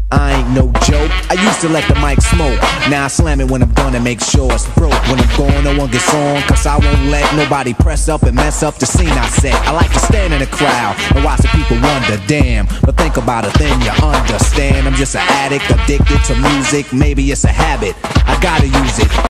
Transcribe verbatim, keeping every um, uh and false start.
I ain't no joke. I used to let the mic smoke. Now I slam it when I'm done and make sure it's broke. When I'm gone, no one gets on, cause I won't let nobody press up and mess up the scene I set. I like to stand in the crowd and watch the people wonder, damn. But think about it, then you understand. I'm just an addict, addicted to music. Maybe it's a habit, I gotta use it.